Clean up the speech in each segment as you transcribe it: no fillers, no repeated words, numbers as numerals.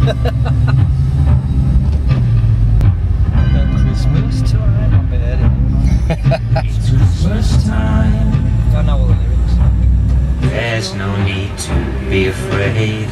Christmas time, I'm better. It's Christmas time. I know all the lyrics. There's no need to be afraid.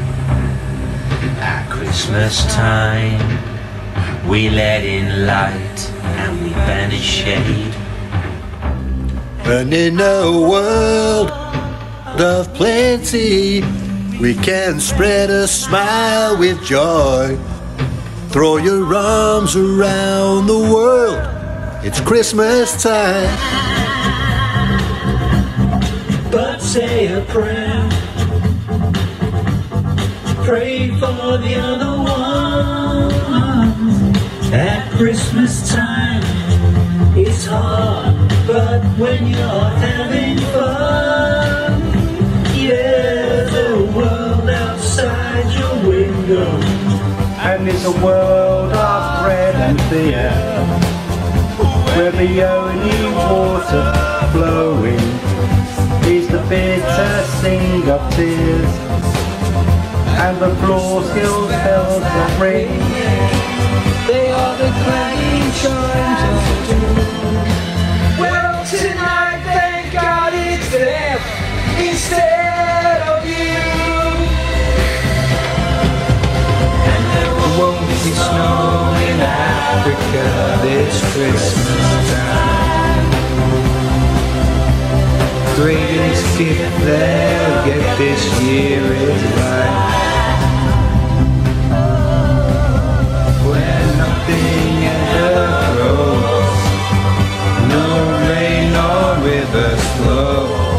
At Christmas time, we let in light and we banish shade. And in a world of plenty, we can spread a smile with joy. Throw your arms around the world, it's Christmas time. But say a prayer, pray for the other one. At Christmas time, it's hard, but when you're having fun, yeah, the world outside your window, and it's a world of bread and beer, where the only water flowing is the bitter sing of tears, and the Floorskills bells that ring, they are the clanging chimes of doom. Well, tonight, thank God it's them instead of you. and there won't be snow in Africa this Christmas time. Greatest gift they'll get this year is life, where nothing ever grows, no rain nor rivers flow.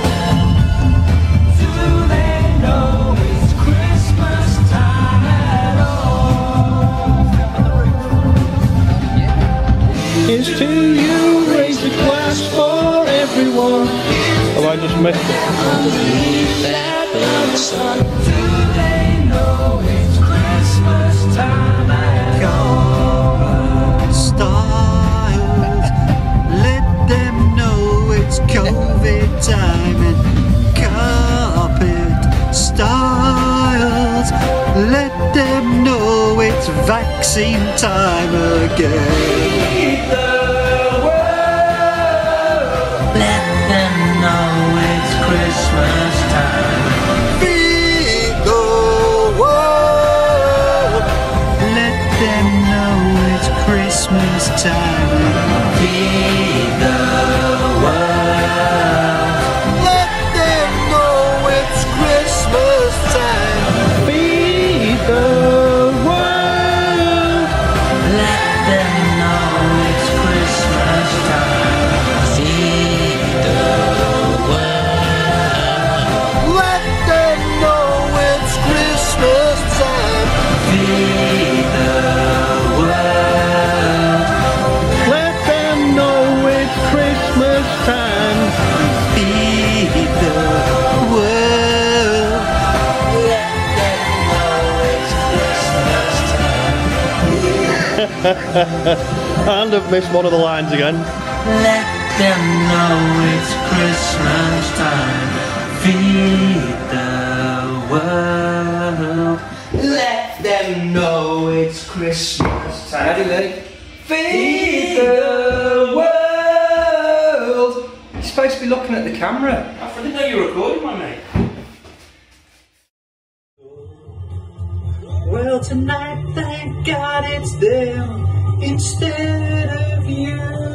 Do they know it's Christmas time at all? Here's to you, raise a glass for everyone. Oh, I just missed it. Do they know it's Christmas time at all? Styles, let them know it's COVID time. And carpet styles, let them know it's vaccine time again. Let them know it's Christmas time. Feed the world, let them know it's Christmas time. Feed the world. Let them know it's Christmas time. Feed the world. Let them know it's Christmas time. Feed the world. Let them know it's Christmas time. Feed the world. Let them know it's Christmas time. Feed the world. Let them know it's Christmas time. And I've missed one of the lines again. Let them know it's Christmas time. Feed the world. Let them know it's Christmas time. Feed the world. You're supposed to be looking at the camera. I didn't know you were recording, my mate. Well, tonight, thank God it's them instead of you.